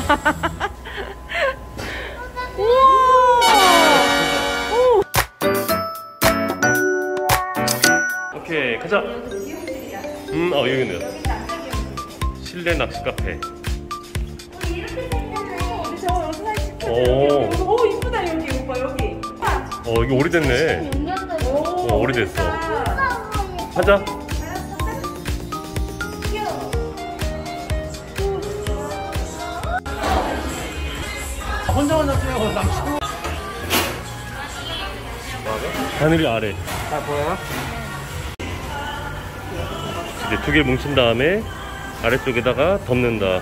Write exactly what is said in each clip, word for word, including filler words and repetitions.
오케이, 가자. 음, 어, 여기네요. 실내 낚시 카페. 오, 오, 이쁘다 여기 오빠 여기. 어, 여기 오래됐네. 어, 오래됐어. 가자. 혼자 혼자 뛰어서 낚시. 하늘이 아래. 잘 보여요? 이제 두 개 뭉친 다음에 아래쪽에다가 덮는다.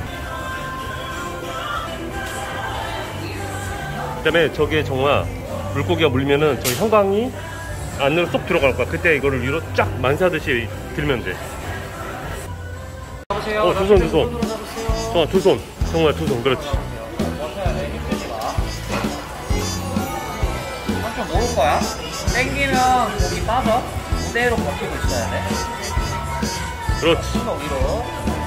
그 다음에 저기에 정말 물고기가 물면은 저 형광이 안으로 쏙 들어갈 거야. 그때 이거를 위로 쫙 만사듯이 들면 돼. 잡으세요. 어, 두 손, 두 손. 어, 두 손. 정말 두 손. 그렇지. 삼촌 모을 거야? 땡기면 고기 빠져. 그대로 버티고 있어야 돼. 그렇지. 손 위로.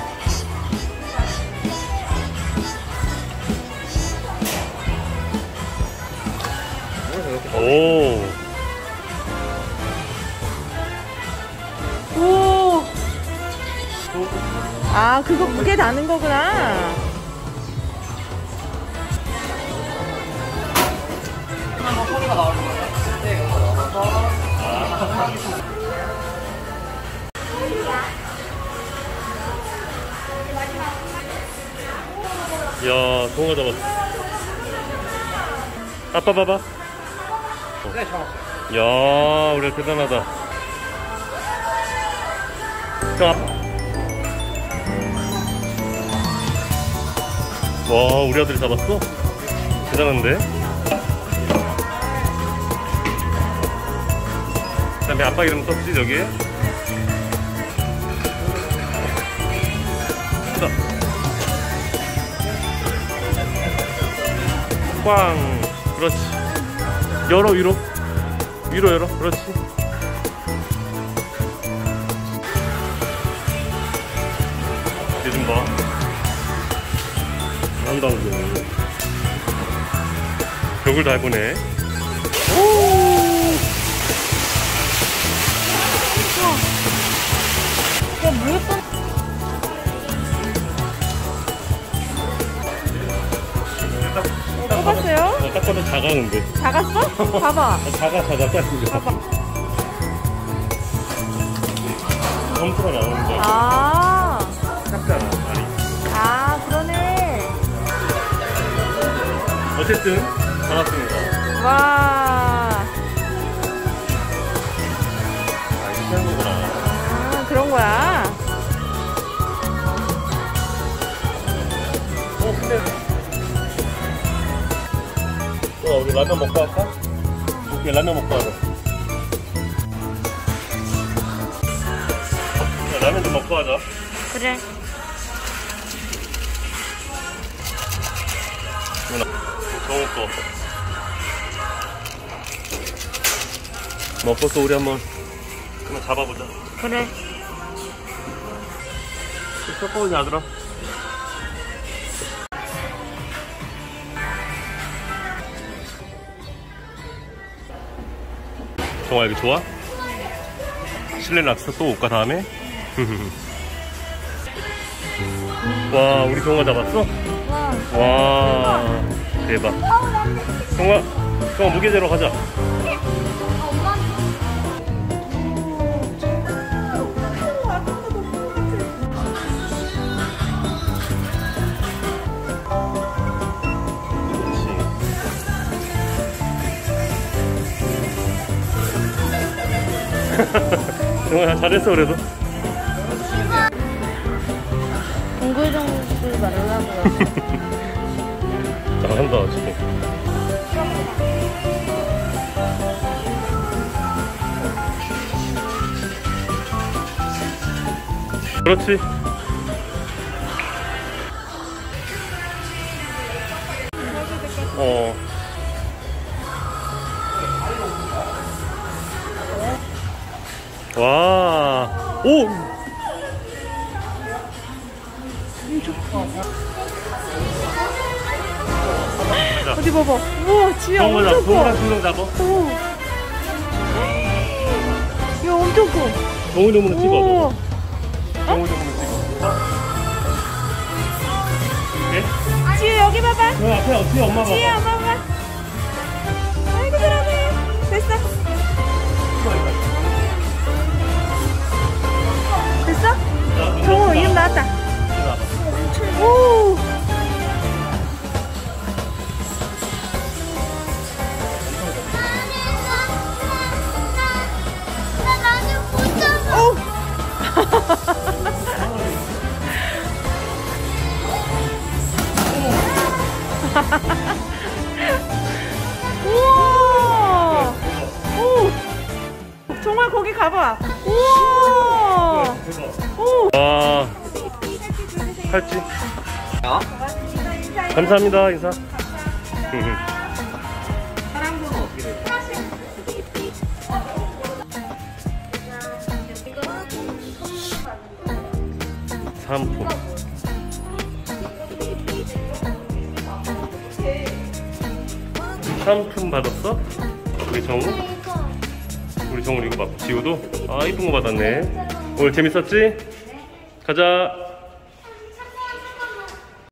오. 오. 아, 그거 무게 다는 거구나. 한번 소리가 나오는 거야. 네, 여기서 넣어서. 야, 동화 잡았어. 아빠 봐봐. 네, 잡았어요. 야, 우리 대단하다. 자. 와, 우리 아들이 잡았어? 대단한데? 그 다음에 아빠 이름 썼지, 저기에? 자. 꽝. 그렇지. 열어, 위로. 위로 열어. 그렇지. 얘 좀 봐. 잘한다, 이제. 벽을 다 해보네. 야, 물에 뻔. 뽑았어요? 어, 딱 봐도 작아는데. 작았어? 봐봐. 작아, 작아, 작아. 봐봐. 검수가 나오는데. 아. 작잖아, 다리. 아, 그러네. 어쨌든, 잡았습니다. 와. 아, 이렇게 하는 거구나. 아, 그런 거야. 어, 근데. 어, 우리 라면 먹고 할까? 오케이, 라면 먹고 하자. 야, 라면 좀 먹고 하자. 그래. 누나, 정우 거. 먹고 또 우리 한번, 한번 잡아보자. 그래. 섞어오지 아들아. 정아, 이거 좋아? 실내 낚시 또 올까, 다음에? 와, 우리 정아 잡았어? 와. 와, 대박. 정아, 정아 무게 재러 가자. 정아, 잘했어, 그래도. 동글동글 말하려고요. 잘한다, 지금. 그렇지. 어. 와. 오! 가자. 어디 봐봐. 우와, 지혜 좋은 거 잡아. 엄청 좋은 커. 거 두명 잡아. 오. 야, 엄청 커. 동물동물 찍어. 오. 동물동물 찍어. 네? 지혜 여기 봐봐. 그 앞에 어떻게 엄마 봐. 지혜 엄마 봐봐. 아이고 잘하네. 됐어. 됐어? 정우 이름 나왔다. 오. 우와! 오! 정말 거기 가봐. 우와! 오! 아, 팔찌. 어? 감사합니다, 인사. 사랑 번호 어떻게 돼? 상품. 상품 받았어? 우리 정우? 우리 정우 이거 봐. 지우도? 아, 이쁜 거 받았네. 오늘 재밌었지? 가자.